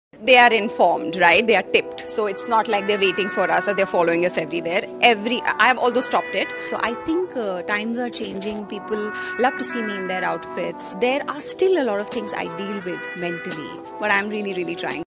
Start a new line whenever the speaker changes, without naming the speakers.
They are informed, right? They are tipped. So it's not like they're waiting for us or they're following us everywhere. I have although stopped it. So I think times are changing. People love to see me in their outfits. There are still a lot of things I deal with mentally, but I'm really, really trying.